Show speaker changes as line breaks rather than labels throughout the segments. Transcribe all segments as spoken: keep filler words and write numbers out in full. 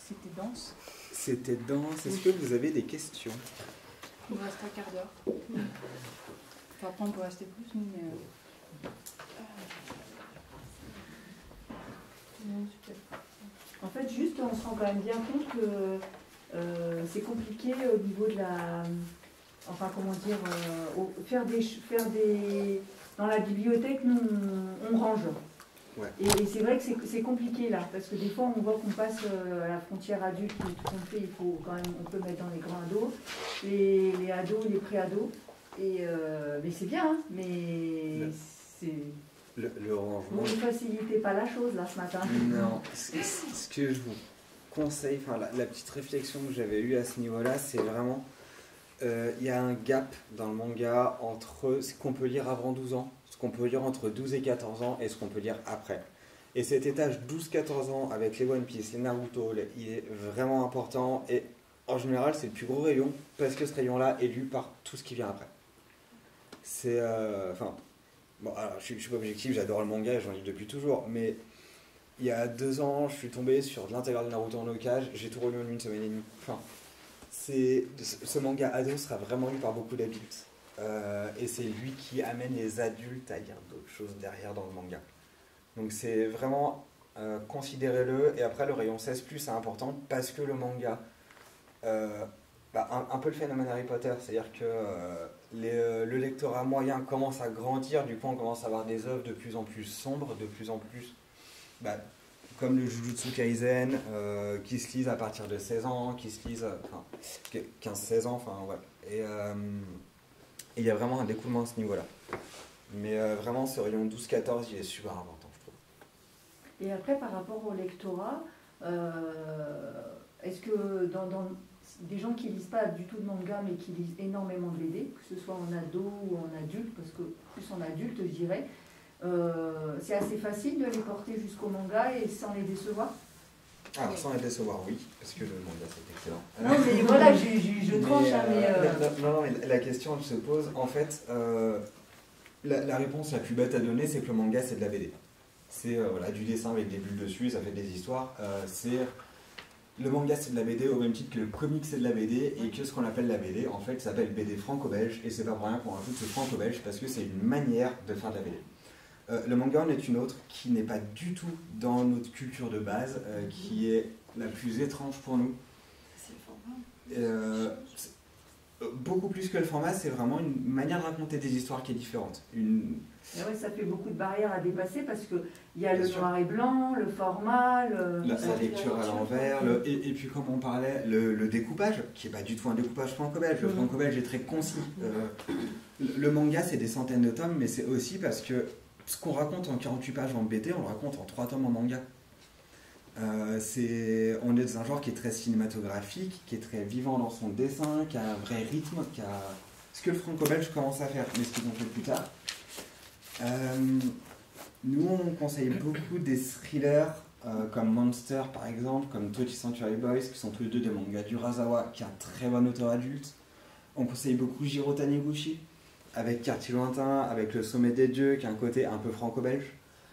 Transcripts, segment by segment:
C'était dense.
C'était dense. Est-ce que vous avez des questions?
Il nous reste un quart d'heure. Enfin, après, on peut rester plus, mais... Euh... Non, super.
En fait, juste, on se rend quand même bien compte que euh, c'est compliqué au niveau de la... Enfin, comment dire... Euh, au, faire, des, faire des... Dans la bibliothèque, nous, on, on range.
Ouais.
Et, et c'est vrai que c'est compliqué, là, parce que des fois, on voit qu'on passe euh, à la frontière adulte, tout ce qu'on fait, il faut quand même... On peut mettre dans les grands ados, les, les ados, les pré-ados. Et, euh, mais c'est bien, hein, mais c'est...
Le, le rangement...
Vous ne facilitez pas la chose, là, ce matin.
Non. Ce, ce que je vous conseille, enfin, la, la petite réflexion que j'avais eue à ce niveau-là, c'est vraiment... Il euh, y a un gap dans le manga entre ce qu'on peut lire avant douze ans, ce qu'on peut lire entre douze et quatorze ans, et ce qu'on peut lire après. Et cet étage douze quatorze ans, avec les One Piece, les Naruto, les, il est vraiment important, et en général, c'est le plus gros rayon, parce que ce rayon-là est lu par tout ce qui vient après. C'est... Enfin... Euh, Bon, alors, je ne suis pas objectif, j'adore le manga, j'en lis depuis toujours, mais il y a deux ans, je suis tombé sur l'intégrale de Naruto en occage, j'ai tout relu en une semaine et demie. Enfin, c'est, ce manga ado sera vraiment lu par beaucoup d'adultes. Euh, et c'est lui qui amène les adultes à lire d'autres choses derrière dans le manga. Donc c'est vraiment, euh, considérez-le, et après le rayon seize plus c'est important parce que le manga... Euh, Bah, un, un peu le phénomène Harry Potter, c'est-à-dire que euh, les, euh, le lectorat moyen commence à grandir, du coup on commence à avoir des œuvres de plus en plus sombres, de plus en plus, bah, comme le Jujutsu Kaisen, euh, qui se lisent à partir de seize ans, qui se lisent, enfin, quinze seize ans, enfin voilà. Et il y a vraiment un découlement à ce niveau-là. Mais euh, vraiment ce rayon douze quatorze, il est super important, je trouve.
Et après, par rapport au lectorat, euh, est-ce que dans... dans des gens qui ne lisent pas du tout de manga mais qui lisent énormément de B D, que ce soit en ado ou en adulte, parce que plus en adulte je dirais, euh, c'est assez facile de les porter jusqu'au manga et sans les décevoir.
Alors sans les décevoir, oui, parce que le manga c'est excellent.
Non mais voilà, je, je, je tranche,
mais,
hein, mais...
Euh,
euh...
non, non, mais la question elle se pose, en fait, euh, la, la réponse la plus bête à donner c'est que le manga c'est de la B D. C'est euh, voilà, du dessin avec des bulles dessus, ça fait des histoires, euh, c'est... Le manga c'est de la B D au même titre que le comic c'est de la B D et que ce qu'on appelle la B D en fait s'appelle B D franco-belge et c'est pas pour rien qu'on rajoute ce franco-belge parce que c'est une manière de faire de la B D. Euh, le manga en est une autre qui n'est pas du tout dans notre culture de base, euh, qui est la plus étrange pour nous.
C'est le format.
Euh, beaucoup plus que le format, c'est vraiment une manière de raconter des histoires qui est différente. Une...
Et ouais, ça fait beaucoup de barrières à dépasser parce qu'il y a Bien le sûr. noir et blanc, le format, le...
la, la lecture à l'envers, le... et, et puis comme on parlait, le, le découpage, qui n'est pas du tout un découpage franco-belge. Le mmh. franco-belge est très concis. Euh, le, le manga, c'est des centaines de tomes, mais c'est aussi parce que ce qu'on raconte en quarante-huit pages en B D, on le raconte en trois tomes en manga. Euh, c'est, on est dans un genre qui est très cinématographique, qui est très vivant dans son dessin, qui a un vrai rythme, qui a ce que le franco-belge commence à faire, mais ce qu'ils vont faire plus tard. Euh, nous, on conseille beaucoup des thrillers euh, comme Monster par exemple, comme twenty Century Boys, qui sont tous les deux des mangas d'Urasawa, qui est un très bon auteur adulte. On conseille beaucoup Jiro Taniguchi, avec Quartier Lointain, avec Le Sommet des Dieux, qui a un côté un peu franco-belge.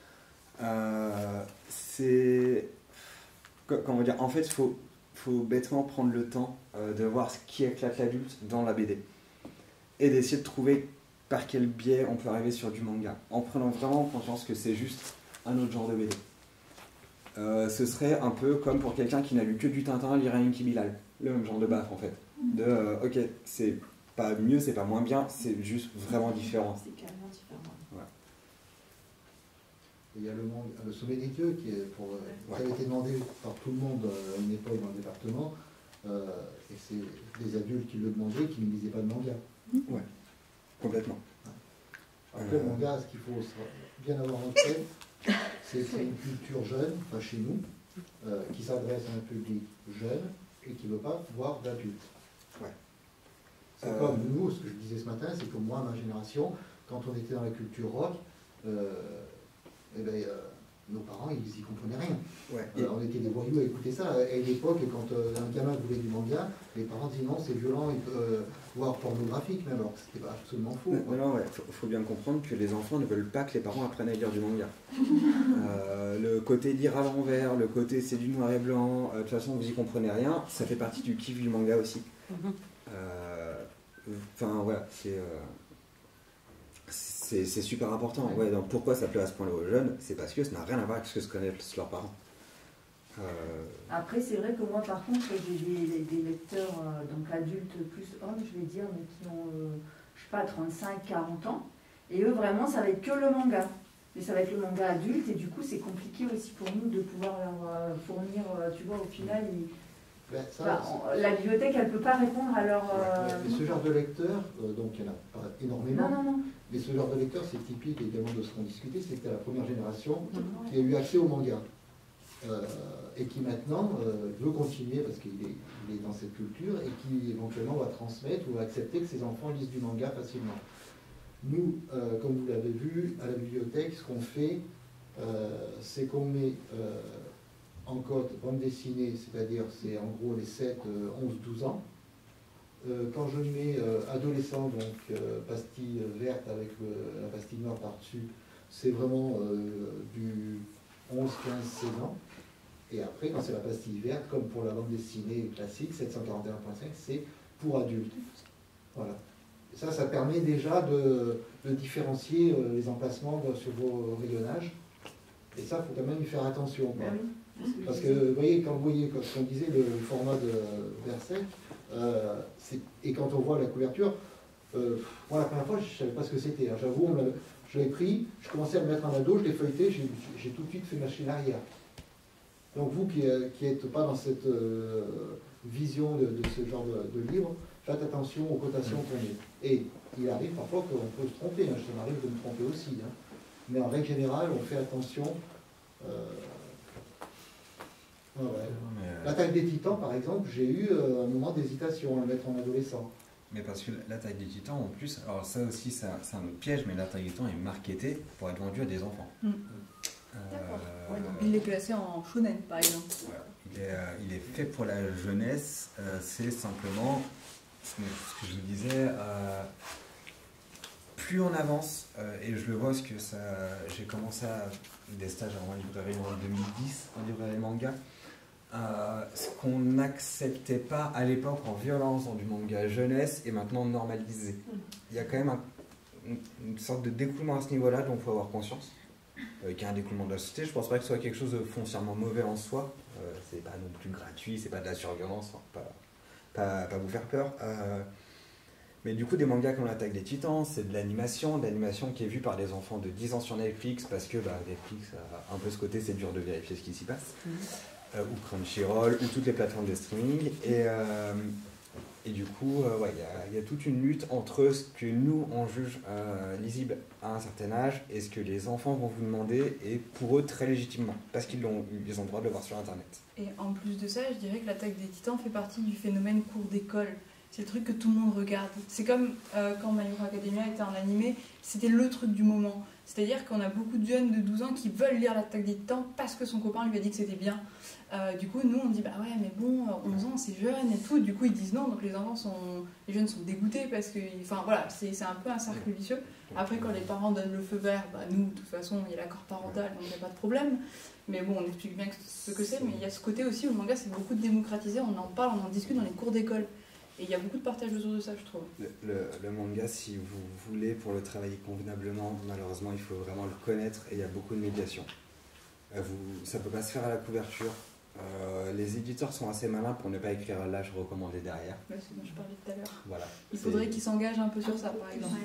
Euh, c'est... Comment dire, en fait, il faut, faut bêtement prendre le temps euh, de voir ce qui éclate l'adulte dans la B D. Et d'essayer de trouver par quel biais on peut arriver sur du manga, en prenant vraiment conscience que c'est juste un autre genre de B D. Euh, ce serait un peu comme pour quelqu'un qui n'a lu que du Tintin, lire un Inky Bilal. Le même genre de baffe en fait. De, euh, ok, c'est pas mieux, c'est pas moins bien, c'est juste vraiment différent.
C'est carrément différent.
Ouais.
Il y a le, monde, le Sommet des Dieux qui, est pour, ouais. qui avait été demandé par tout le monde à une époque dans le département, euh, et c'est des adultes qui le demandaient qui ne lisaient pas de manga.
Ouais. Complètement.
Après, euh... le manga, ce qu'il faut bien avoir en tête, c'est que c'est une culture jeune, enfin chez nous, euh, qui s'adresse à un public jeune et qui ne veut pas voir d'adultes.
Ouais.
C'est
euh...
comme nous, ce que je disais ce matin, c'est que moi, ma génération, quand on était dans la culture rock, euh, eh ben, euh, nos parents, ils y comprenaient rien.
Ouais.
Euh, on était des voyous à écouter ça. À une époque, quand euh, un gamin voulait du manga, les parents disaient non, c'est violent, il peut, euh, voire pornographique même, alors que c'était pas absolument faux.
Non, non, ouais, faut, faut bien comprendre que les enfants ne veulent pas que les parents apprennent à lire du manga. euh, le côté lire à l'envers, le côté c'est du noir et blanc, euh, de toute façon vous y comprenez rien, ça fait partie du kiff du manga aussi. Euh, Enfin voilà, c'est euh, c'est c'est super important. Ouais, donc pourquoi ça plaît à ce point-là aux jeunes? C'est parce que ça n'a rien à voir avec ce que se connaissent leurs parents. Euh,
Après, c'est vrai que moi, par contre, j'ai des, des lecteurs, euh, donc adultes plus hommes, je vais dire, mais qui ont, euh, je sais pas, trente-cinq, quarante ans. Et eux, vraiment, ça va être que le manga. Mais ça va être le manga adulte, et du coup, c'est compliqué aussi pour nous de pouvoir leur euh, fournir, euh, tu vois, au final, ils,
Ben, ça,
enfin, on- la bibliothèque, elle ne peut pas répondre à leur... euh,
mais ce genre de lecteur, euh, donc il y en a pas énormément,
Non, non, non.
mais ce genre de lecteur, c'est typique également de ce qu'on discutait, c'était la première génération
Mhm.
qui a eu accès au manga. Euh, et qui maintenant euh, veut continuer parce qu'il est, il est dans cette culture et qui éventuellement va transmettre ou va accepter que ses enfants lisent du manga facilement. Nous, euh, comme vous l'avez vu, à la bibliothèque, ce qu'on fait, euh, c'est qu'on met euh, en cote bande dessinée, c'est-à-dire c'est en gros les sept, onze, douze ans. Euh, quand je mets euh, adolescent, donc euh, pastille verte avec le- la pastille noire par-dessus, c'est vraiment euh, du onze, quinze, seize ans. Et après, quand c'est la pastille verte, comme pour la bande dessinée classique, sept cent quarante et un point cinq, c'est pour adultes. Voilà. Et ça, ça permet déjà de, de différencier euh, les emplacements de- sur vos rayonnages. Et ça, il faut quand même y faire attention. Quoi.
Ben oui.
Parce que, vous voyez, quand vous voyez, comme on disait, le, le format de Berserk, euh, c'est- et quand on voit la couverture, euh, moi, la première fois, je ne savais pas ce que c'était. Hein. J'avoue, on me l'a- je l'ai pris, je commençais à le mettre en ado, je l'ai feuilleté, j'ai j'ai tout de suite fait machine arrière. Donc vous qui n'êtes pas dans cette euh, vision de, de ce genre de, de livre, faites attention aux cotations qu'on met. Et il arrive parfois qu'on peut se tromper, hein. Ça m'arrive de me tromper aussi. Hein. Mais en règle générale, on fait attention. Euh, ouais, ouais.
mais, euh,
L'attaque des titans, par exemple, j'ai eu euh, un moment d'hésitation à le mettre en adolescent.
mais parce que l'attaque des titans, en plus, alors ça aussi, ça- c'est un autre piège, mais l'attaque des titans est marketé pour être vendu à des enfants.
Mm.
Euh,
D'accord. Ouais, donc il est classé en shonen, par exemple.
Voilà. Il, est, euh, il est fait pour la jeunesse, euh, c'est simplement ce que, ce que je vous disais, euh, plus on avance, euh, et je le vois parce que ça, j'ai commencé à, des stages en librairie en deux mille dix, en librairie manga, euh, ce qu'on n'acceptait pas à l'époque en violence dans du manga jeunesse est maintenant normalisé. Il y a quand même un, une, une sorte de découlement à ce niveau-là dont il faut avoir conscience. Euh, qu'il y a un découlement de la société, je pense pas que ce soit quelque chose de foncièrement mauvais en soi. Euh, c'est pas non plus gratuit, c'est pas de la surviolence, enfin, pas, pas, pas vous faire peur. Euh, mais du coup, des mangas comme l'Attaque des Titans, c'est de l'animation, de l'animation qui est vue par des enfants de dix ans sur Netflix, parce que bah, Netflix a un peu ce côté, c'est dur de vérifier ce qui s'y passe. Mmh. Euh, ou Crunchyroll, ou toutes les plateformes de streaming. Et, euh, et du coup, euh, ouais, il y, y a toute une lutte entre ce que nous, on juge euh, lisible à un certain âge et ce que les enfants vont vous demander, et pour eux, très légitimement, parce qu'ils ont, ils ont le droit de le voir sur Internet.
Et en plus de ça, je dirais que l'attaque des titans fait partie du phénomène cours d'école. C'est le truc que tout le monde regarde. C'est comme euh, quand My Hero Academia était en animé, c'était le truc du moment. C'est-à-dire qu'on a beaucoup de jeunes de douze ans qui veulent lire l'attaque des titans parce que son copain lui a dit que c'était bien. Euh, du coup, nous, on dit, bah ouais, mais bon, onze ans, c'est jeune et tout. Du coup, ils disent non, donc les enfants sont... Les jeunes sont dégoûtés parce que... Enfin, voilà, c'est un peu un cercle vicieux. Après, quand les parents donnent le feu vert, bah nous, de toute façon, il y a l'accord parental, donc il n'y a pas de problème. Mais bon, on explique bien ce que c'est, mais il y a ce côté aussi où le manga, c'est beaucoup démocratisé, on en parle, on en discute dans les cours d'école. Et il y a beaucoup de partage autour de ça, je trouve.
Le, le, le manga, si vous voulez, pour le travailler convenablement, malheureusement, il faut vraiment le connaître, et il y a beaucoup de médiation. Euh, vous, ça ne peut pas se faire à la couverture. Euh, les éditeurs sont assez malins pour ne pas écrire l'âge recommandé derrière.
Ouais, c'est ce dont je parlais tout à l'heure.
Voilà.
Il faudrait qu'ils s'engagent un peu sur ça, par exemple.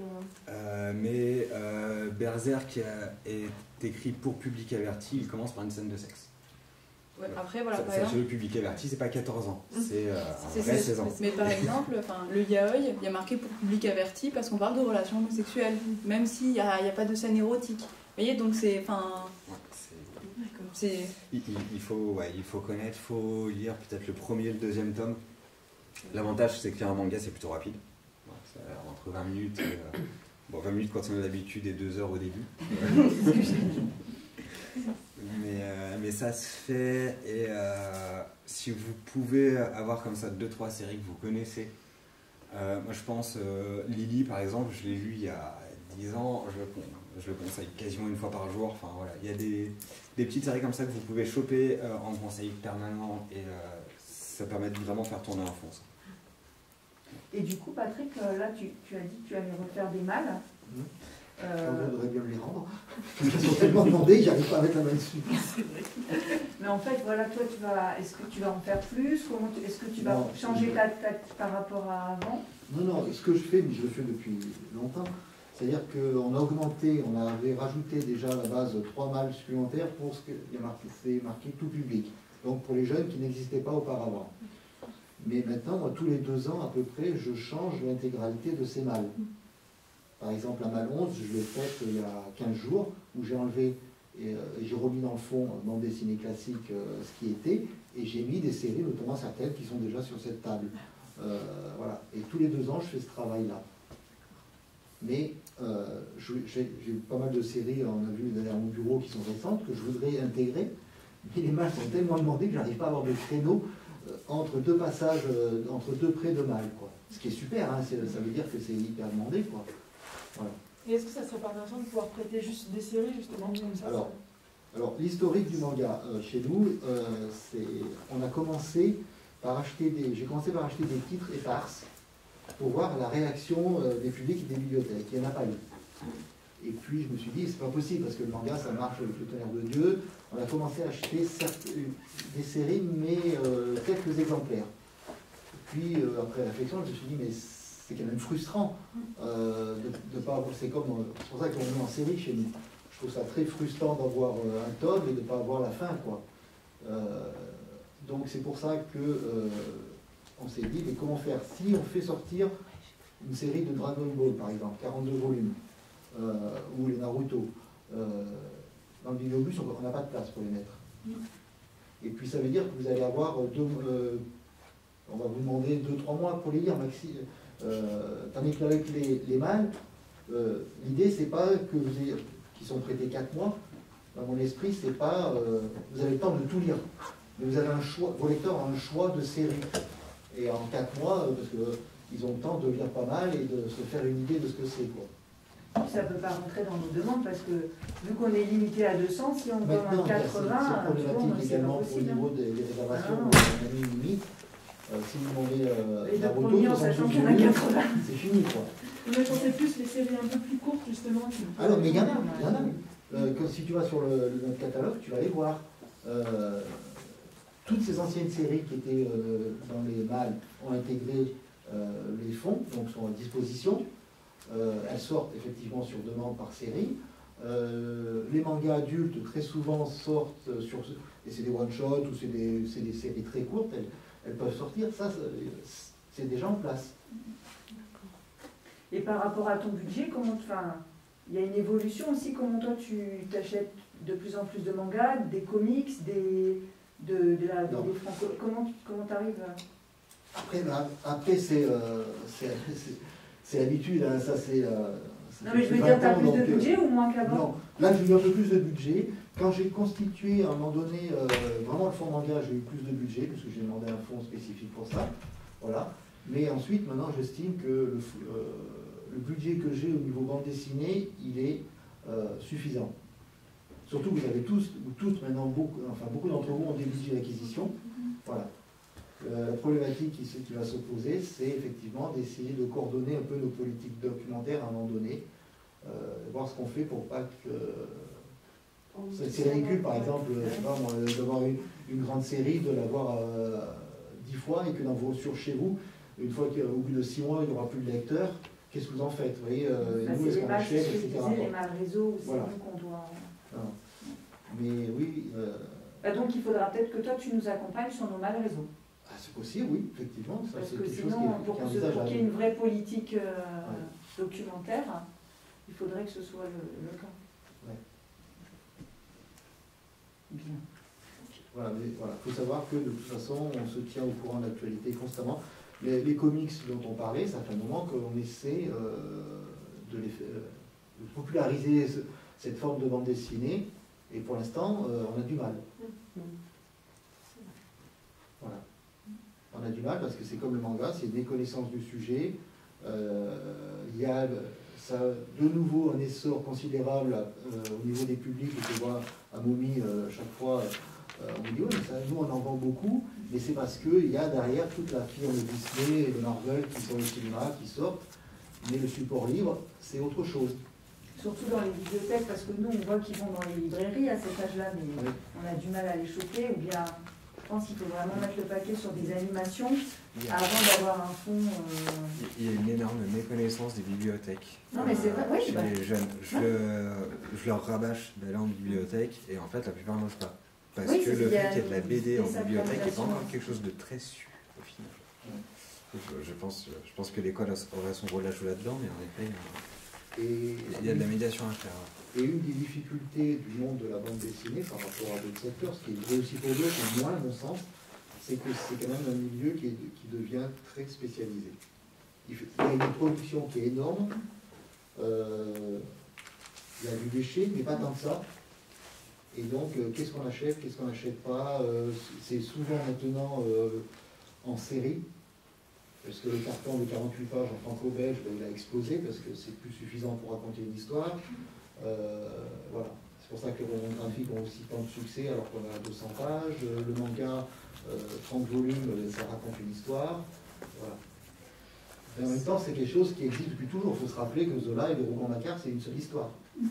Euh, mais euh, Berserk qui a, est écrit pour public averti, il commence par une scène de sexe.
Ouais, après, voilà,
ça,
par
ça,
exemple...
le public averti, c'est pas quatorze ans, c'est euh, un vrai
ça,
seize ans.
Mais par exemple, le yaoi, il y a marqué pour public averti parce qu'on parle de relations homosexuelles, même s'il n'y a, a pas de scène érotique. Vous voyez, donc c'est...
Ouais,
c'est...
Il, il, il, faut, ouais, il faut connaître, il faut lire peut-être le premier et le deuxième tome. L'avantage, c'est que lire un manga, c'est plutôt rapide. Ouais, ça, entre vingt minutes, et, euh, bon, vingt minutes quand on a l'habitude et deux heures au début. mais ça se fait. Et euh, si vous pouvez avoir comme ça deux trois séries que vous connaissez, euh, moi je pense euh, Lily par exemple, je l'ai lu il y a dix ans, je le, je le conseille quasiment une fois par jour. Enfin voilà, il y a des, des petites séries comme ça que vous pouvez choper euh, en conseil permanent et euh, ça permet de vraiment faire tourner un fond. Ça.
Et du coup, Patrick, euh, là, tu, tu as dit que tu allais refaire des mâles.
Mmh.
Euh...
On voudrait bien me les rendre. Ils sont tellement demandés, j'arrive pas à mettre la main dessus.
Mais en fait, voilà, toi, tu vas, est-ce que tu vas en faire plus? Comment tu, est-ce que tu vas
non,
changer
je...
ta tête par rapport à avant?
Non, non, ce que je fais, mais je le fais depuis longtemps, c'est-à-dire qu'on a augmenté, on avait rajouté déjà à la base trois mâles supplémentaires pour ce qu'il y a marqué, c'est marqué tout public. Donc pour les jeunes qui n'existaient pas auparavant. Mais maintenant, moi, tous les deux ans à peu près, je change l'intégralité de ces mâles. Par exemple, la mâle onze, je l'ai faite il y a quinze jours, où j'ai enlevé et, euh, et j'ai remis dans le fond, bande dessinée classique, euh, ce qui était, et j'ai mis des séries, notamment certaines qui sont déjà sur cette table. Euh, voilà. Et tous les deux ans, je fais ce travail-là. Mais euh, j'ai pas mal de séries, on a vu derrière mon bureau, qui sont récentes, que je voudrais intégrer, mais les mâles sont tellement demandés que j'arrive pas à avoir de créneau entre deux passages, euh, entre deux prés de mâles, quoi. Ce qui est super, hein, ça veut dire que c'est hyper demandé, quoi. Voilà.
Et est-ce que ça serait pas intéressant de pouvoir prêter juste des séries, justement, comme ça?
Alors, alors l'historique du manga, euh, chez nous, euh, c'est, on a commencé par acheter des, j'ai commencé par acheter des titres éparses pour voir la réaction euh, des publics et des bibliothèques. Il n'y en a pas eu. Et puis je me suis dit, c'est pas possible, parce que le manga, ça marche avec le tonnerre de Dieu. On a commencé à acheter certes, des séries, mais euh, quelques exemplaires. Puis, euh, après réflexion, je me suis dit, mais c'est quand même frustrant euh, de ne pas avoir... C'est comme, euh, c'est pour ça qu'on est en série chez nous. Je trouve ça très frustrant d'avoir euh, un tome et de ne pas avoir la fin, quoi. Euh, donc c'est pour ça que euh, on s'est dit, mais comment faire? Si on fait sortir une série de Dragon Ball, par exemple, quarante-deux volumes, euh, ou les Naruto, euh, dans le bibliobus, on n'a pas de place pour les mettre. Et puis ça veut dire que vous allez avoir deux, euh, on va vous demander deux trois mois pour les lire, maxi. Euh, tandis qu'avec les, les mâles, euh, l'idée c'est pas que vous ayez, qui sont prêtés quatre mois, dans mon esprit, c'est pas, euh, vous avez le temps de tout lire. Mais vous avez un choix, vos lecteurs ont un choix de série. Et en quatre mois, parce qu'ils ont le temps de lire pas mal et de se faire une idée de ce que c'est, quoi.
Ça ne peut pas rentrer dans nos demandes parce que vu qu'on est limité à deux cents, si on
Maintenant,
donne quatre-vingts,
c'est problématique également au niveau des, des réservations,
ah.
on a mis une limite. Euh, si vous demandez euh,
et de
Naruto,
premier en sachant qu'il y en a quatre-vingts.
C'est fini, quoi.
On a pensé plus les séries un peu plus courtes, justement. Qui...
Ah non, mais il y en a, il y en a. Euh, quand, si tu vas sur le, le catalogue, tu vas les voir. Euh, toutes ces anciennes séries qui étaient euh, dans les mâles ont intégré euh, les fonds, donc sont à disposition. Euh, elles sortent effectivement sur demande par série. Euh, les mangas adultes très souvent sortent sur, et c'est des one-shots ou c'est des, des séries très courtes, elles, elles peuvent sortir, ça c'est déjà en place.
Et par rapport à ton budget, comment, enfin, il y a une évolution aussi, comment toi tu t'achètes de plus en plus de mangas, des comics, des, de, de la, des franco, comment tu arrives à...
Après, bah, après c'est euh, c'est l'habitude, hein, ça c'est... Euh,
non mais je veux dire, tu as plus de budget ou moins qu'avant?
Non, là j'ai eu un peu plus de budget. Quand j'ai constitué à un moment donné euh, vraiment le fonds manga, j'ai eu plus de budget, parce que j'ai demandé un fonds spécifique pour ça. Voilà. Mais ensuite, maintenant, j'estime que le, euh, le budget que j'ai au niveau bande dessinée, il est euh, suffisant. Surtout que vous avez tous, ou toutes maintenant, beaucoup, enfin beaucoup d'entre vous ont des budgets d'acquisition. Voilà. Euh, la problématique qui, qui va se poser, c'est effectivement d'essayer de coordonner un peu nos politiques documentaires à un moment donné, euh, voir ce qu'on fait pour pas que... C'est ridicule, par exemple, d'avoir une, une grande série, de l'avoir euh, dix fois et que dans vos sur chez vous, une fois qu'au bout de six mois, il n'y aura plus de lecteurs, qu'est-ce que vous en faites? Vous voyez, euh,
bah,
nous, est-ce qu'on achète, et cetera.
C'est les mal réseaux, c'est
voilà.
nous qu'on doit...
Non. Mais oui... Euh...
Bah, donc il faudra peut-être que toi, tu nous accompagnes sur nos mal réseaux.
Ah, c'est possible, oui, effectivement. Ça,
parce que
quelque
sinon,
chose qui est,
pour,
qui est
pour qu'il y ait une vraie politique euh,
ouais.
documentaire, il faudrait que ce soit le, le cas.
Ouais.
Bien.
Voilà, mais voilà, faut savoir que de toute façon, on se tient au courant de l'actualité constamment. Les, les comics dont on parlait, ça fait un moment qu'on essaie euh, de, les, euh, de populariser ce, cette forme de bande dessinée. Et pour l'instant, euh, on a du mal. Voilà. On a du mal parce que c'est comme le manga, c'est une méconnaissance du sujet. Euh, il y a ça, de nouveau un essor considérable euh, au niveau des publics. Je vois à Momi euh, chaque fois, euh, on me dit oui, ça, nous on en vend beaucoup, mais c'est parce qu'il y a derrière toute la firme de Disney et de Marvel qui sont au cinéma, qui sortent. Mais le support libre, c'est autre chose.
Surtout dans les bibliothèques, parce que nous, on voit qu'ils vont dans les librairies à cet âge-là, mais oui. On a du mal à les choper, ou bien je pense qu'il faut vraiment mettre le paquet sur des animations yeah. avant d'avoir un fond... Euh...
Il y a une énorme méconnaissance des bibliothèques.
Non, mais c'est vrai, oui.
Chez
bah...
les jeunes. Je, ouais. je leur rabâche d'aller en bibliothèque, et en fait, la plupart n'osent pas. Parce oui, que le fait qu'il y ait de la B D en bibliothèque est pas encore quelque chose de très sûr, au final. Ouais. Je, je, pense, je pense que l'école aurait son rôle à jouer là-dedans, mais en effet...
Et
il y a de la médiation à faire.
Et une des difficultés du monde de la bande dessinée par rapport à d'autres secteurs, ce qui est vrai aussi pour d'autres, mais moins à mon sens, c'est que c'est quand même un milieu qui, est, qui devient très spécialisé. Il y a une production qui est énorme, euh, il y a du déchet, mais pas tant que ça. Et donc, euh, qu'est-ce qu'on achète, qu'est-ce qu'on n'achète pas, euh, c'est souvent maintenant euh, en série. Parce que le carton de quarante-huit pages en franco-belge, ben, il a explosé parce que c'est plus suffisant pour raconter une histoire. Euh, voilà. C'est pour ça que les romans graphiques ont aussi tant de succès alors qu'on a deux cents pages. Le manga, euh, trente volumes, ça raconte une histoire. Voilà. Et en même temps, c'est quelque chose qui existe depuis toujours. Il faut se rappeler que Zola et le roman Macquart, c'est une seule histoire.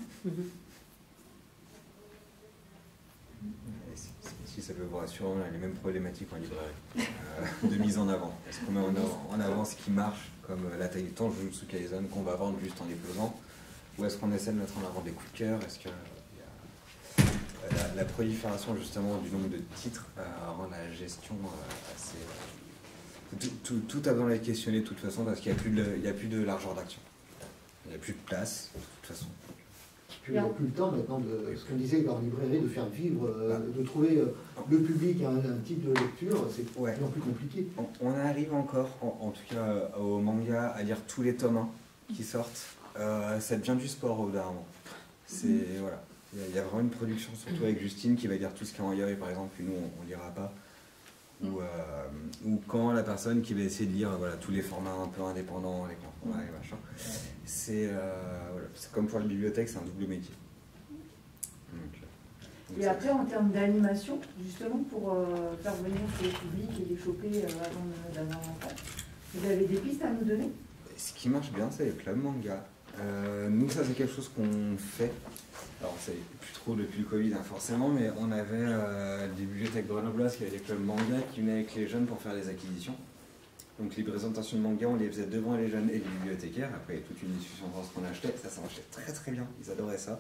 Si ça peut vous rassurer, on a les mêmes problématiques en librairie euh, de mise en avant. Est-ce qu'on met en avant, en avant ce qui marche, comme l'attaque du temps, Jujutsu Kaisen, qu'on va vendre juste en les pesant, ou est-ce qu'on essaie de mettre en avant des coups de cœur? Est-ce que y a, la, la prolifération justement du nombre de titres euh, rend la gestion euh, assez... Euh, tout, tout, tout a besoin d'être questionné de toute façon parce qu'il n'y a, a plus de largeur d'action. Il n'y a plus de place, de toute façon.
Puis il n'y a plus le temps maintenant de ce qu'on disait dans la librairie, de faire vivre, euh, de trouver euh, le public un, un type de lecture, c'est ouais. plus en plus compliqué.
On, on arrive encore, en, en tout cas au manga, à lire tous les tomes qui sortent. Euh, ça devient du sport au bout d'un moment. C'est mmh. voilà, il y, y a vraiment une production, surtout avec Justine qui va lire tout ce qui est en yaoi par exemple, que nous on, on lira pas. Mmh. Ou, euh, ou quand la personne qui va essayer de lire voilà, tous les formats un peu indépendants, les grands formats et machin. C'est euh, voilà, comme pour la bibliothèque, c'est un double métier. Donc, donc
et après, en termes d'animation, justement, pour euh, faire venir ces publics et les choper euh, avant d'avoir un enfant, vous avez des pistes à nous donner?
Ce qui marche bien, c'est les clubs manga. Euh, nous, ça, c'est quelque chose qu'on fait. Alors, c'est plus trop depuis le Covid, hein, forcément, mais on avait euh, des bibliothèques grenobloises qui avaient des clubs manga qui venaient avec les jeunes pour faire des acquisitions. Donc les présentations de manga, on les faisait devant les jeunes et les bibliothécaires. Après, il y a toute une discussion sur ce qu'on achetait. Ça, ça marchait très très bien. Ils adoraient ça.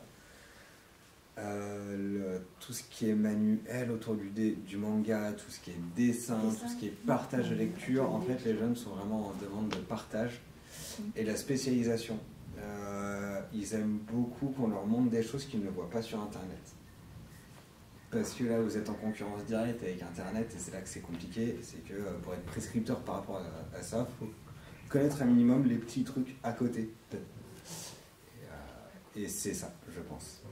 Euh, le, tout ce qui est manuel autour du, dé, du manga, tout ce qui est dessin, dessin, tout ce qui est partage de lecture, en fait, les jeunes sont vraiment en demande de partage. Et la spécialisation. Euh, ils aiment beaucoup qu'on leur montre des choses qu'ils ne voient pas sur Internet. Parce que là, vous êtes en concurrence directe avec Internet, et c'est là que c'est compliqué. C'est que pour être prescripteur par rapport à, à ça, il faut connaître un minimum les petits trucs à côté. Et, euh, et c'est ça, je pense.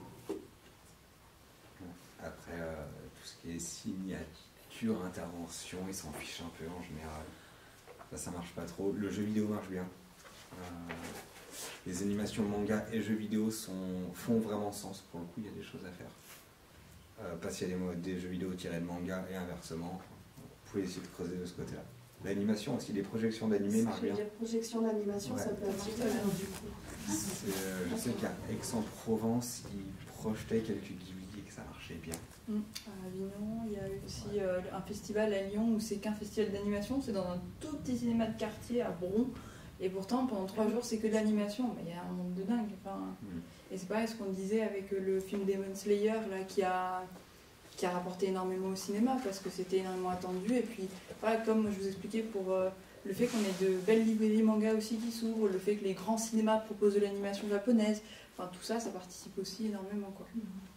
Après, euh, tout ce qui est signature, intervention, ils s'en fichent un peu en général. Ça, ça marche pas trop. Le jeu vidéo marche bien. Euh, les animations manga et jeux vidéo sont, font vraiment sens. Pour le coup, il y a des choses à faire. Euh, parce qu'il y a des, des jeux vidéo tirés de manga et inversement. Vous pouvez essayer de creuser de ce côté-là. L'animation aussi, les projections d'animé marchent bien.
Les projections d'animation, ouais. Ça peut être super bien du coup.
Euh, je sais qu'à Aix-en-Provence, ils projetaient quelques Ghibli et que ça marchait bien.
Mmh. À Avignon, il y a aussi euh, un festival à Lyon où c'est qu'un festival d'animation. C'est dans un tout petit cinéma de quartier à Bron. Et pourtant, pendant trois jours, c'est que de l'animation. Mais il y a un monde de dingue. Enfin, mmh. Et c'est pareil ce qu'on disait avec le film Demon Slayer, là, qui a, qui a rapporté énormément au cinéma parce que c'était énormément attendu. Et puis, voilà, comme je vous expliquais, pour euh, le fait qu'on ait de belles librairies manga aussi qui s'ouvrent, le fait que les grands cinémas proposent de l'animation japonaise, enfin, tout ça, ça participe aussi énormément, quoi. Mmh.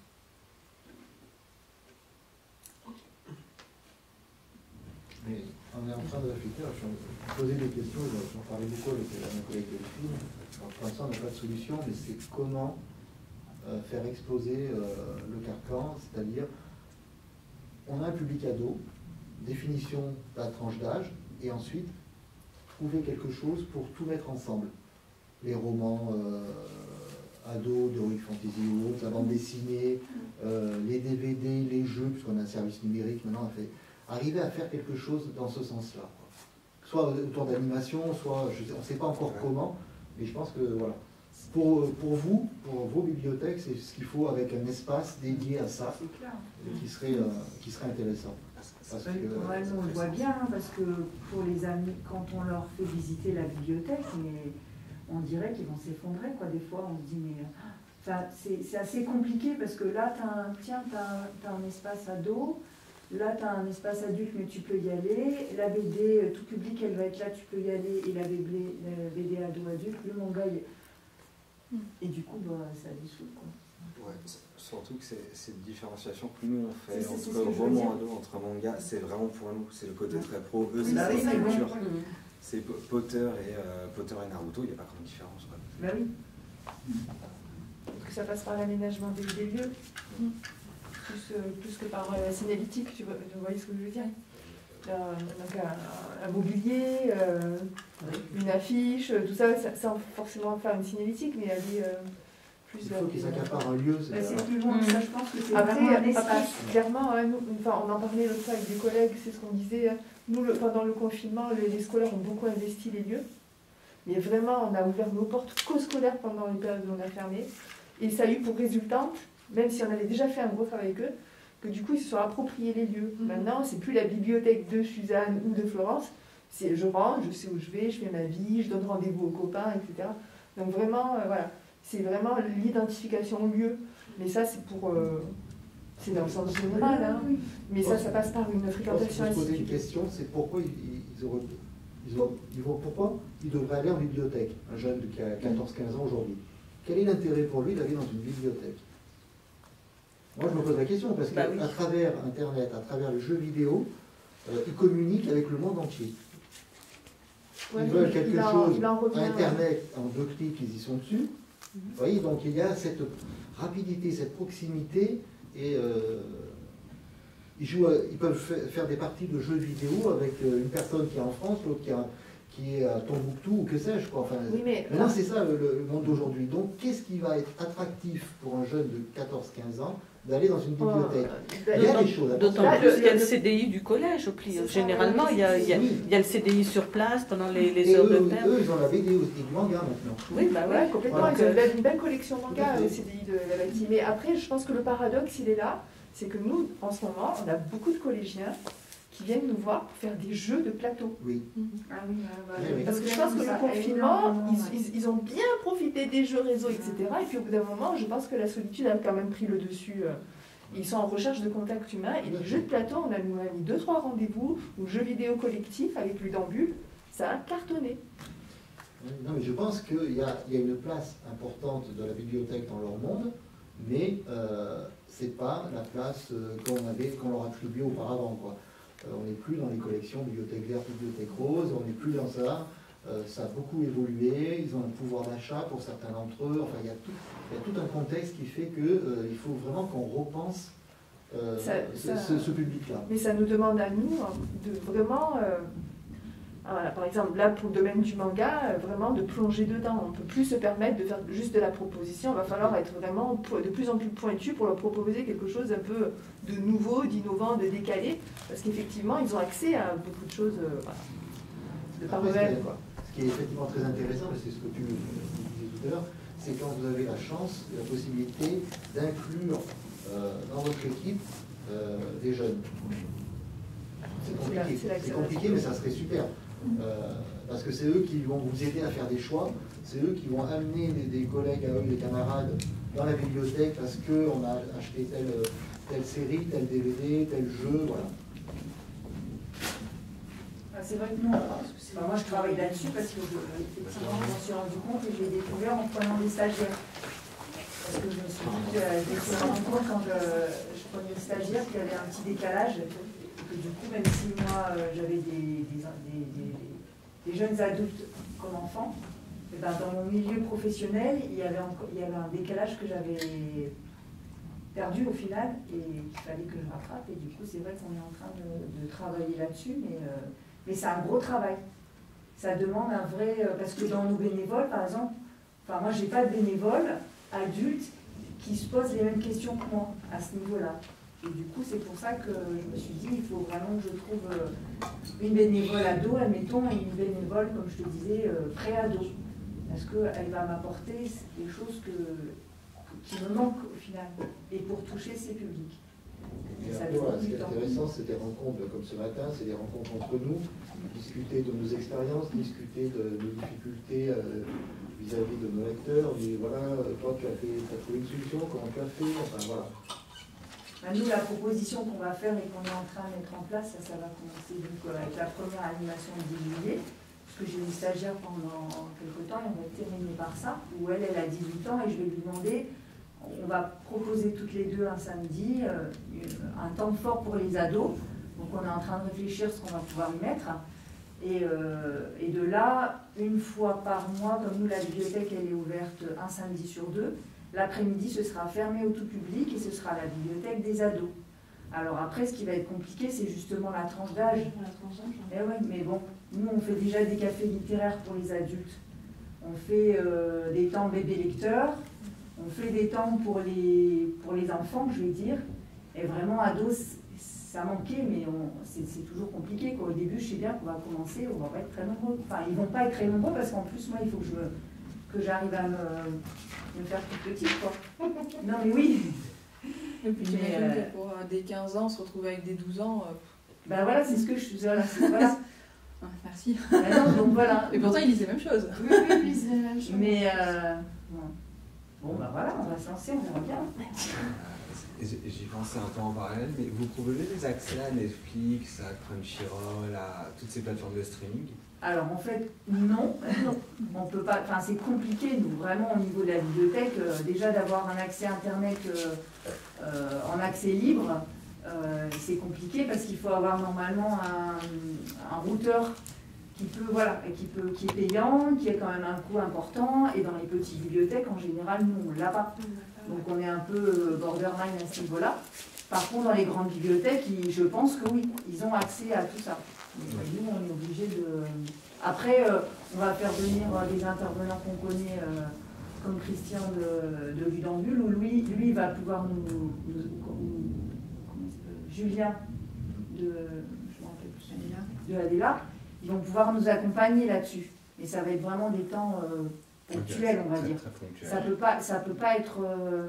Mais on est en train de réfléchir, je vais poser des questions, j'en parlais beaucoup avec ma collègue Delphine. Pour l'instant, on n'a pas de solution, mais c'est comment euh, faire exploser euh, le carcan, c'est-à-dire on a un public ado, définition de la tranche d'âge, et ensuite trouver quelque chose pour tout mettre ensemble. Les romans euh, ados, d'Heroic Fantasy ou autres, la bande dessinée, euh, les D V D, les jeux, puisqu'on a un service numérique maintenant, on fait, arriver à faire quelque chose dans ce sens-là. Soit autour d'animation, soit, je sais, on ne sait pas encore comment, mais je pense que voilà. Pour, pour vous, pour vos bibliothèques, c'est ce qu'il faut avec un espace dédié à ça, qui serait, euh, qui serait intéressant. Parce que,
ouais, on le voit bien, hein, parce que pour les amis, quand on leur fait visiter la bibliothèque, mais on dirait qu'ils vont s'effondrer, quoi. Des fois, on se dit, mais enfin, c'est assez compliqué, parce que là, tu as un, tiens, t'as, t'as un espace ado, là, tu as un espace adulte, mais tu peux y aller. La B D, tout public, elle va être là, tu peux y aller. Et la B D, la B D ado-adulte, le manga, il... et du coup, bah, ça dissout, quoi.
Ouais, surtout que c'est cette différenciation que nous on fait
c'est, c'est
entre roman ado, entre manga, c'est vraiment pour nous, c'est le côté très pro. Eux, c'est
bah
la
oui,
culture.
Oui.
C'est Potter et euh, Potter et Naruto, il n'y a pas grande différence. Quoi.
Bah oui.
Parce que ça passe par l'aménagement des, des lieux, mm. plus, euh, plus que par la euh, signalétique, tu vois, tu vois ce que je veux dire. Euh, donc un, un mobilier, euh, oui. une affiche, tout ça, ça, sans forcément faire une signalétique, mais aller euh, plus...
Il faut qu'ils s'accaparent un lieu.
C'est bah, plus loin, mmh. ça je pense que c'est
après,
vraiment un espace.
Après, clairement, hein, nous, enfin, on en parlait l'autre fois avec des collègues, c'est ce qu'on disait, nous, le, pendant le confinement, les, les scolaires ont beaucoup investi les lieux, mais vraiment, on a ouvert nos portes qu'aux scolaires pendant les périodes où on a fermé, et ça a eu pour résultante, même si on avait déjà fait un gros travail avec eux, que du coup ils se sont appropriés les lieux. Mmh. Maintenant, c'est plus la bibliothèque de Suzanne ou de Florence, c'est je rentre, je sais où je vais, je fais ma vie, je donne rendez-vous aux copains, et cetera. Donc vraiment, euh, voilà, c'est vraiment l'identification au lieu. Mais ça, c'est pour... Euh, c'est dans le sens général, hein. Mais ça, ça passe par une fréquentation.
Je me poser une question, c'est pourquoi ils, ils, auraient, ils, ont, ils vont, pourquoi il devrait aller en bibliothèque, un jeune qui a quatorze quinze ans aujourd'hui. Quel est l'intérêt pour lui d'aller dans une bibliothèque? Moi, je me pose la question, parce qu'à bah oui. travers Internet, à travers les jeux vidéo, euh, ils communiquent avec le monde entier. Ils ouais, veulent quelque en, chose, Internet, en deux clics, ils y sont dessus. Mm-hmm. Vous voyez, donc il y a cette rapidité, cette proximité, et euh, ils, jouent, ils peuvent faire des parties de jeux vidéo avec une personne qui est en France, l'autre qui, qui est à Tombouctou, ou que sais-je. Enfin, oui, mais maintenant, c'est ça le, le monde d'aujourd'hui. Donc, qu'est-ce qui va être attractif pour un jeune de quatorze quinze ans d'aller dans une bibliothèque?
Oh, il y a des choses. D'autant plus qu'il y a le C D I du collège. Généralement, il y, a, il, y a, il y a le C D I sur place pendant les, les heures
eux,
de terre.
Eux, ils ont la B D et du manga maintenant.
Oui, bah ouais, complètement.
Voilà.
Ils ont une belle collection manga, le C D I de la Bâtie. Mais après, je pense que le paradoxe, il est là. C'est que nous, en ce moment, on a beaucoup de collégiens qui viennent nous voir pour faire des jeux de plateau.
Oui.
Mm-hmm.
Ah oui, bah,
oui, oui.
Parce que je pense que le confinement, ils, ils, ils ont bien profité des jeux réseau, et cetera. Et puis au bout d'un moment, je pense que la solitude a quand même pris le dessus. Ils sont en recherche de contact humain. Et les jeux de plateau, on a nous a mis deux, trois rendez-vous, ou jeux vidéo collectifs avec Ludambule, ça a cartonné.
Non, mais je pense qu'il y, y a une place importante de la bibliothèque dans leur monde, mais euh, ce n'est pas la place euh, qu'on avait, qu'on leur attribuait auparavant, quoi. Euh, on n'est plus dans les collections bibliothèque verte, bibliothèque rose, on n'est plus dans ça. Euh, ça a beaucoup évolué, ils ont un pouvoir d'achat pour certains d'entre eux. Enfin, il y a tout, il y a tout un contexte qui fait qu'il euh, faut vraiment qu'on repense euh, ça, ça, ce, ce public-là.
Mais ça nous demande à nous de vraiment... Euh, voilà, par exemple, là, pour le domaine du manga, vraiment de plonger dedans. On ne peut plus se permettre de faire juste de la proposition. Il va falloir être vraiment de plus en plus pointu pour leur proposer quelque chose un peu de nouveau, d'innovant, de décalé. Parce qu'effectivement, ils ont accès à beaucoup de choses euh, voilà, de par eux-mêmes.
Ce qui est effectivement très intéressant, c'est ce que tu disais tout à l'heure, c'est quand vous avez la chance, la possibilité d'inclure euh, dans votre équipe euh, des jeunes. C'est compliqué, c'est compliqué, mais ça serait super. Euh, parce que c'est eux qui vont vous aider à faire des choix, c'est eux qui vont amener des, des collègues à eux, des camarades dans la bibliothèque parce qu'on a acheté telle, telle série, tel D V D, tel jeu, voilà.
C'est vrai que non, enfin, moi je travaille là-dessus parce que je, effectivement je m'en suis rendu compte et je l'ai découvert en prenant des stagiaires. Parce que je me suis dit que je me suis rendu compte quand je, je prenais une stagiaire qu'il y avait un petit décalage. Que du coup, même si moi j'avais des, des, des, des, des jeunes adultes comme enfants, Et ben, dans mon milieu professionnel, il y avait, encore, il y avait un décalage que j'avais perdu au final et qu'il fallait que je rattrape. Et du coup, c'est vrai qu'on est en train de, de travailler là-dessus, mais, euh, mais c'est un gros travail. Ça demande un vrai... Euh, parce que dans nos bénévoles, par exemple, enfin moi, j'ai pas de bénévoles adultes qui se posent les mêmes questions que moi à ce niveau-là. Et du coup, c'est pour ça que je me suis dit, il faut vraiment que je trouve une bénévole ado, admettons, et une bénévole, comme je te disais, pré-ado. Parce qu'elle va m'apporter des choses que, qui me manquent au final, et pour toucher ces publics.
Et et après, voilà, ce qui est intéressant, c'est des rencontres comme ce matin, c'est des rencontres entre nous, discuter de nos expériences, discuter de nos difficultés euh, vis-à-vis de nos lecteurs. Mais voilà, toi, tu as, fait, tu as trouvé une solution, comment tu as fait, enfin voilà.
Nous, la proposition qu'on va faire et qu'on est en train de mettre en place, ça, ça va commencer donc, avec la première animation de juillet, parce que j'ai une stagiaire pendant quelques temps et on va terminer par ça, où elle, elle a dix-huit ans et je vais lui demander, on va proposer toutes les deux un samedi, euh, un temps fort pour les ados, donc on est en train de réfléchir ce qu'on va pouvoir y mettre, et, euh, et de là, une fois par mois, comme nous, la bibliothèque, elle est ouverte un samedi sur deux, l'après-midi, ce sera fermé au tout public et ce sera la bibliothèque des ados. Alors après, ce qui va être compliqué, c'est justement la tranche d'âge. Eh ouais, mais bon, nous, on fait déjà des cafés littéraires pour les adultes. On fait euh, des temps bébé lecteurs, on fait des temps pour les, pour les enfants, je vais dire. Et vraiment, ados, ça manquait, mais c'est toujours compliqué. Quoi. Au début, je sais bien qu'on va commencer, on va pas être très nombreux. Enfin, ils vont pas être très nombreux parce qu'en plus, moi, il faut que je me... que j'arrive à me, me faire toute petite, quoi. Non, mais oui.
Et puis j'imagine euh... que pour euh, des quinze ans, se retrouver avec des douze ans... Euh...
Ben voilà, c'est ce que je suis... Voilà, voilà.
Ah, merci.
Ben non, donc voilà.
Et pourtant, ils disent les mêmes choses.
Oui, oui, oui, ils disent les mêmes choses. Mais, euh... bon, bon ben voilà, on va se lancer, on verra bien.
J'y pensais un peu en parallèle, mais vous proposez des accès à Netflix, à Crunchyroll, à toutes ces plateformes de streaming?
Alors en fait, non, on peut pas, enfin c'est compliqué, nous, vraiment au niveau de la bibliothèque, euh, déjà d'avoir un accès Internet euh, euh, en accès libre, euh, c'est compliqué parce qu'il faut avoir normalement un, un routeur qui peut, voilà, qui peut, qui est payant, qui a quand même un coût important, et dans les petites bibliothèques, en général, nous, on l'a pas. Donc on est un peu borderline à ce niveau-là. Par contre, dans les grandes bibliothèques, ils, je pense que oui, ils ont accès à tout ça. Mais nous, on est obligé de... Après, euh, on va faire venir euh, des intervenants qu'on connaît, euh, comme Christian de, de Ludambule, où lui, lui va pouvoir nous... nous, nous comment Julien de... Je me rappelle plus, de Adela, ils vont pouvoir nous accompagner là-dessus. Et ça va être vraiment des temps euh, ponctuels, on va
très,
dire.
Très
ça peut pas, ça peut pas être... Euh,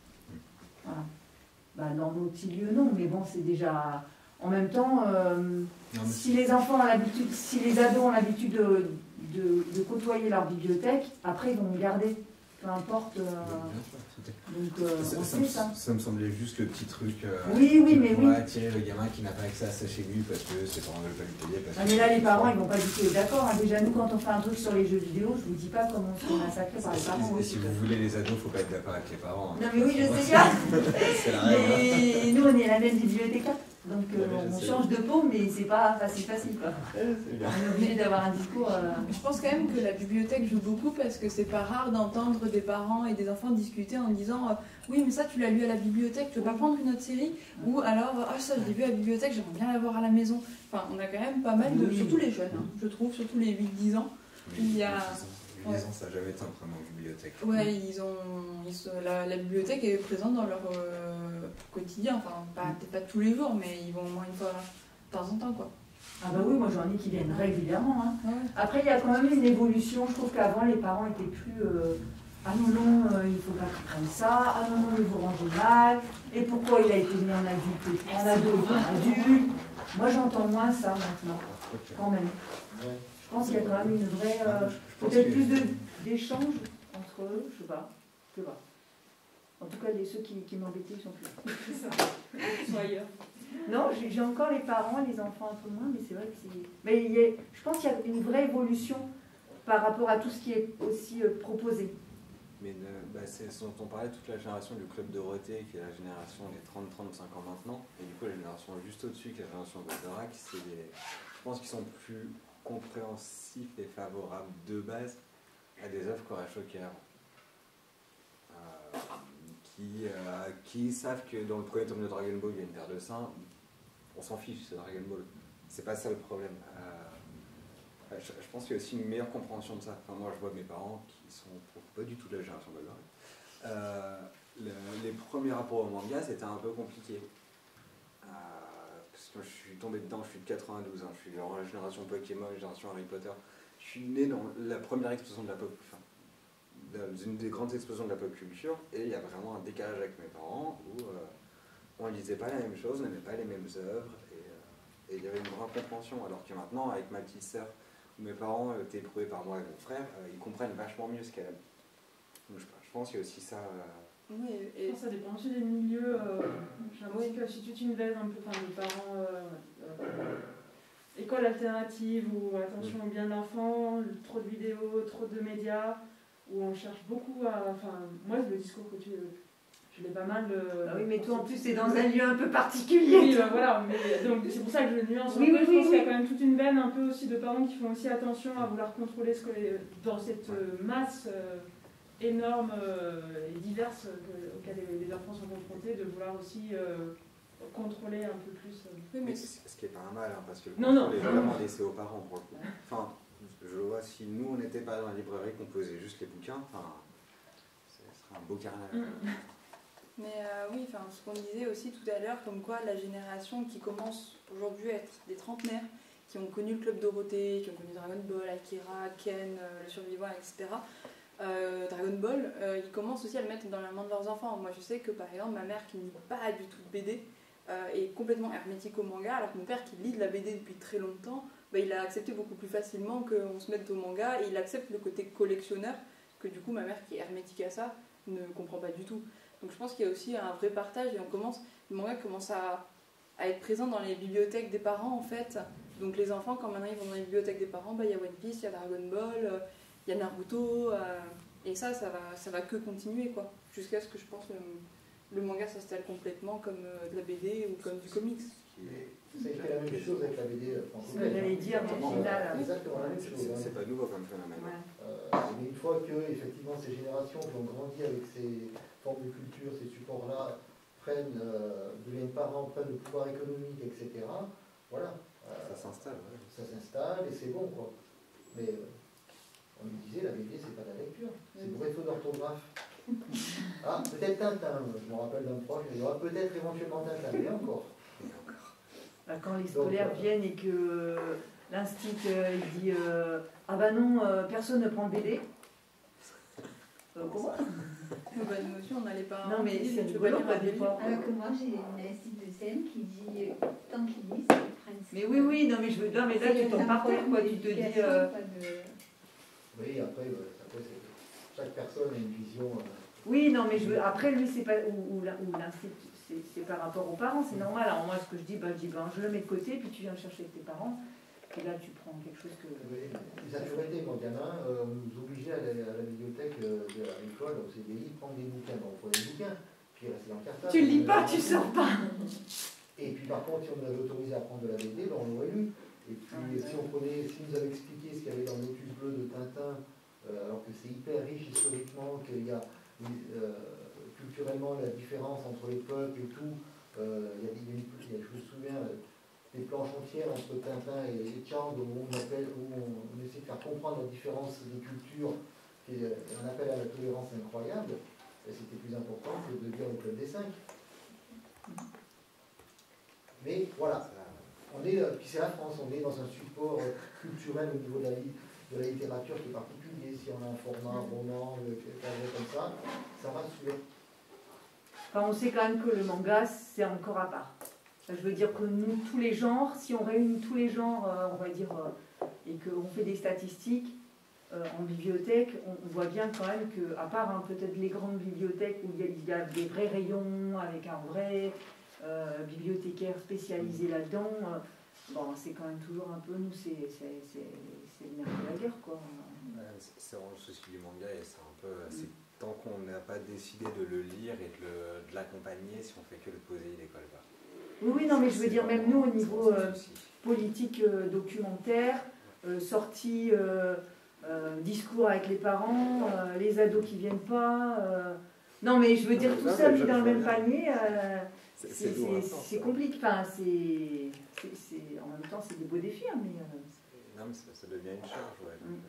voilà. Bah, dans nos petits lieux, non, mais bon, c'est déjà... En même temps, euh, non, si les enfants ont l'habitude, si les ados ont l'habitude de, de, de côtoyer leur bibliothèque, après ils vont me garder, peu importe. Euh, donc euh,
ça,
on
ça,
sait
me,
ça.
Ça me semblait juste le petit truc euh,
oui, oui,
qui
mais
pourrait
oui.
attirer le gamin qui n'a pas accès à ça chez lui parce que ses parents ne veulent pas lui payer. Parce
non, mais là, les parents, ils vont pas du tout être d'accord. Hein. Déjà, nous, quand on fait un truc sur les jeux vidéo, je vous dis pas comment on se fait massacrer par les parents.
Et si vous voulez les ados, il ne faut pas être d'accord avec les parents.
Non, mais oui, je sais bien.
C'est la règle.
Et nous, on est la même bibliothécaire. Donc euh,
ouais,
on change de peau, mais c'est pas facile, facile quoi.
Euh,
on est obligé d'avoir un discours. Euh...
Je pense quand même que la bibliothèque joue beaucoup parce que c'est pas rare d'entendre des parents et des enfants discuter en disant euh, oui, mais ça tu l'as lu à la bibliothèque, tu veux pas prendre une autre série? Ou alors ah, ça je l'ai vu à la bibliothèque, j'aimerais bien l'avoir à la maison. Enfin, on a quand même pas mal de. Oui. Surtout les jeunes, hein, je trouve, surtout les huit dix ans.
Oui,
il y a.
huit dix ans, ça n'a jamais été un problème en bibliothèque.
Ouais, ils ont, ils sont, la, la bibliothèque est présente dans leur euh, quotidien, enfin, pas, peut-être pas tous les jours, mais ils vont au moins une fois de temps en temps, quoi.
Ah bah oui, moi j'en ai qui viennent régulièrement. Hein.
Ouais.
Après, il y a quand même une évolution, je trouve qu'avant, les parents étaient plus... Euh, ah non, non, euh, il ne faut pas qu'ils prennent ça, ah non, non, ils vous rangez mal, et pourquoi il a été mis en adulte, en ado et en adulte. Moi j'entends moins ça maintenant, okay. Quand même. Ouais. Je pense qu'il y a quand même une vraie... Euh, peut-être plus d'échanges entre eux, je sais pas, je sais pas. En tout cas, les, ceux qui, qui m'embêtaient, ils sont plus. C'est ça. Ils sont ailleurs. Non, j'ai encore les parents, les enfants un peu moins, mais c'est vrai que c'est... Mais il y a, je pense qu'il y a une vraie évolution par rapport à tout ce qui est aussi euh, proposé.
Mais bah, c'est ce dont on parlait, toute la génération du Club Dorothée, qui est la génération des trente trente-cinq ans maintenant, et du coup la génération juste au-dessus, qui est la génération de Dorac, je pense qu'ils sont plus compréhensifs et favorables de base à des œuvres qui auraient choqué avant. Euh, qui, euh, qui savent que dans le premier tome de Dragon Ball, il y a une paire de seins. On s'en fiche, c'est Dragon Ball. C'est pas ça le problème. Euh, je, je pense qu'il y a aussi une meilleure compréhension de ça. Enfin, moi, je vois mes parents qui sont pas du tout de la génération de Goldorak. Euh, le, les premiers rapports au manga, c'était un peu compliqué. Euh, parce que je suis tombé dedans, je suis de quatre-vingt-douze, hein, je suis dans la génération Pokémon, la génération Harry Potter. Je suis né dans la première explosion de la pop, enfin, dans une des grandes explosions de la pop culture, et il y a vraiment un décalage avec mes parents où euh, on ne lisait pas la même chose, on n'aimait pas les mêmes œuvres, et, euh, et il y avait une grande compréhension. Alors que maintenant, avec ma petite sœur, où mes parents étaient éprouvés par moi et mon frère, euh, ils comprennent vachement mieux ce qu'elle aime. Donc je, je pense qu'il y a aussi ça. Euh,
Oui, et...
Je pense que ça dépend aussi des milieux. Euh, J'ai l'impression qu'il y a aussi toute une veine un peu, enfin, les parents. Euh, euh, école alternative ou attention au bien de l'enfant, trop de vidéos, trop de médias, où on cherche beaucoup à. Enfin, moi, le discours que tu. Je l'ai pas mal. Euh,
ah oui, mais toi en plus, c'est dans un lieu un peu particulier.
Oui, bah, voilà, mais, donc c'est pour ça que je le nuance.
Oui, oui,
je
oui,
pense
oui.
qu'il y a quand même toute une veine un peu aussi de parents qui font aussi attention à vouloir contrôler ce que les, dans cette euh, masse euh, énorme euh, et diverse que, auxquelles les, les enfants sont confrontés, de vouloir aussi. Euh, contrôler un peu plus. Euh...
Oui, mais ce qui est pas un mal, hein, parce que le
non, non,
est vraiment laissé aux parents pour le coup. Enfin, je vois, si nous on n'était pas dans la librairie, qu'on posait juste les bouquins, enfin, ce serait un beau carnage.
Mm.
Mais euh, oui, enfin, ce qu'on disait aussi tout à l'heure, comme quoi la génération qui commence aujourd'hui à être des trentenaires, qui ont connu le Club Dorothée, qui ont connu Dragon Ball, Akira, Ken, euh, Le Survivant, et cetera. Euh, Dragon Ball, euh, ils commencent aussi à le mettre dans la main de leurs enfants. Moi, je sais que par exemple, ma mère qui ne lit pas du tout de B D euh, est complètement hermétique au manga, alors que mon père qui lit de la B D depuis très longtemps, bah, il a accepté beaucoup plus facilement qu'on se mette au manga, et il accepte le côté collectionneur, que du coup, ma mère qui est hermétique à ça ne comprend pas du tout. Donc je pense qu'il y a aussi un vrai partage, et on commence, le manga commence à, à être présent dans les bibliothèques des parents en fait. Donc les enfants, quand maintenant ils vont dans les bibliothèques des parents, bah, il y a One Piece, il y a Dragon Ball, il y a Naruto, euh, et ça, ça va, ça va que continuer quoi, jusqu'à ce que je pense le, le manga s'installe complètement comme euh, de la B D ou comme du comics.
Ça a été la même chose avec la B D française.
Ce que j'allais dire, au final.
Exactement la même chose.
C'est pas nouveau comme phénomène.
Ouais.
Euh, mais une fois que effectivement ces générations qui ont grandi avec ces formes de culture, ces supports-là, prennent, euh, deviennent parents, prennent le pouvoir économique, et cetera. Voilà. Euh,
ça s'installe. Ouais.
Ça s'installe et c'est bon quoi. Mais euh, on nous disait la B D c'est pas de la lecture, c'est pour fautes d'orthographe. Ah, peut-être Tintin, je me rappelle d'un proche, il y aura peut-être éventuellement Tintin, mais encore.
Quand les scolaires Donc, euh, viennent et que l'instit euh, il dit euh, ah bah non, euh, personne ne prend le B D. Euh, comment
bah, nous aussi on n'allait pas.
Non mais c'est rigolo pas des fois.
Alors que moi j'ai une instit de scène qui dit tant qu'ils lisent, ils prennent.
Mais oui oui non mais je veux non mais là tu tombes par terre quoi, tu te dis. Euh...
Oui après, après chaque personne a une vision. Euh...
Oui non mais je veux après lui c'est pas ou, ou l'instit. C'est par rapport aux parents, c'est normal. Alors moi, ce que je dis, bah, je dis, ben, je le mets de côté, puis tu viens le chercher avec tes parents, et là, tu prends quelque chose que...
Oui, ça a toujours été, mon gamin, euh, on nous obligeait à la, à la bibliothèque euh, de l'école, au C D I, prendre des bouquins. Donc, on prenait des bouquins, puis il restait dans le cartable.
Tu lis pas, tu sors pas.
Et puis, par contre, si on nous avait autorisé à prendre de la B D, ben, on l'aurait lu. Et puis, ah, si on prenait, si nous avait expliqué ce qu'il y avait dans le Lotus bleu de Tintin, euh, alors que c'est hyper riche historiquement, qu'il y a... Euh, culturellement la différence entre les peuples et tout, euh, il y a, il y a, il y a, je me souviens des planches entières entre Tintin et, et Chang où on, appelle, où on, on essaie de faire comprendre la différence des cultures, qui est un appel à la tolérance incroyable, et c'était plus important que de dire le club des cinq. Mais voilà, on est, puis c'est la France, on est dans un support culturel au niveau de la, de la littérature qui est particulier. Si on a un format roman, comme ça, ça va suivre.
Enfin, on sait quand même que le manga, c'est encore à part. Enfin, je veux dire que nous, tous les genres, si on réunit tous les genres, euh, on va dire, euh, et qu'on fait des statistiques euh, en bibliothèque, on, on voit bien quand même qu'à part hein, peut-être les grandes bibliothèques où il y, a, il y a des vrais rayons avec un vrai euh, bibliothécaire spécialisé là-dedans, euh, bon, c'est quand même toujours un peu, nous, c'est le nerf de la guerre, quoi.
C'est vraiment le souci du manga et c'est un peu... Mm. Tant qu'on n'a pas décidé de le lire et de, le, de l'accompagner, si on fait que le poser, il décolle pas.
Oui, oui, non, mais je veux dire, même nous, au niveau euh, politique euh, documentaire, euh, sortie, euh, euh, discours avec les parents, euh, les ados qui viennent pas. euh, Non, mais je veux dire, tout ça mis dans le même panier, euh,
C'est-
c'est
c'est lourd à force,
c'est
ça.
compliqué. Enfin, c'est, c'est- c'est- en même temps, c'est des beaux défis, hein, mais. euh,
Non, mais ça, ça devient une charge, ouais.
Mm.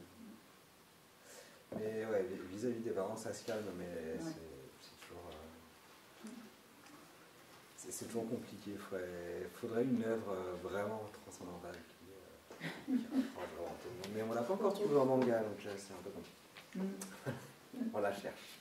Mais ouais, vis-à-vis des parents, ça se calme, mais
Ouais.
c'est c'est toujours. euh, c'est c'est toujours compliqué. Il faudrait, faudrait une œuvre euh, vraiment transcendantale qui, euh, qui rapproche vraiment tout le monde. Mais on l'a pas encore trouvé en manga, donc là, c'est un peu compliqué.
mm.
On la cherche.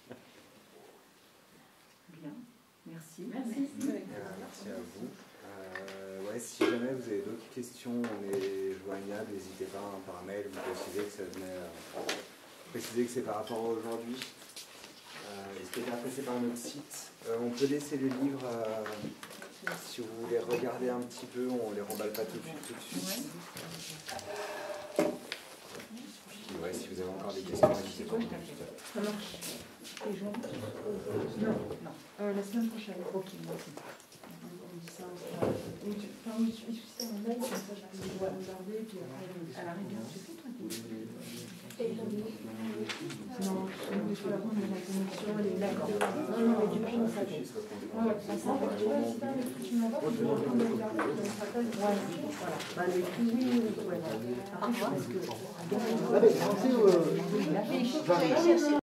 Bien, merci.
Merci.
Euh, merci à vous. Euh, ouais, si jamais vous avez d'autres questions, on est joignable, n'hésitez pas hein, par mail, vous précisez que ça venait, euh, précisez que c'est par rapport à aujourd'hui. Euh, n'hésitez pas à passer par notre site. Euh, on peut laisser les livres, euh, si vous voulez regarder un petit peu, on les remballe pas tout de suite, tout de suite. Puis, ouais, si vous avez encore des questions, n'hésitez pas.
Ça marche. Et juin Non, non.
Euh, la semaine prochaine.
Ok, moi aussi. On dit ça, on se
Oui, tu- Enfin, oui, tu tu sais, en mail, comme ça j'arrive à regarder, puis après,
à la rigueur, tu fais toi.
Et la vidéo.
Non, il faut la prendre la connexion, elle est d'accord. Non, non, mais du coup, ça fait.
Ouais, ouais, ça, ça, en fait, tu vois, si t'as un truc que tu m'envoies, tu peux reprendre le regarder, on se rappelle.
Ouais, voilà. Bah, le oui, oui, oui, ouais. Après, je pense que.
Vous avez pensé, euh,
Il a fait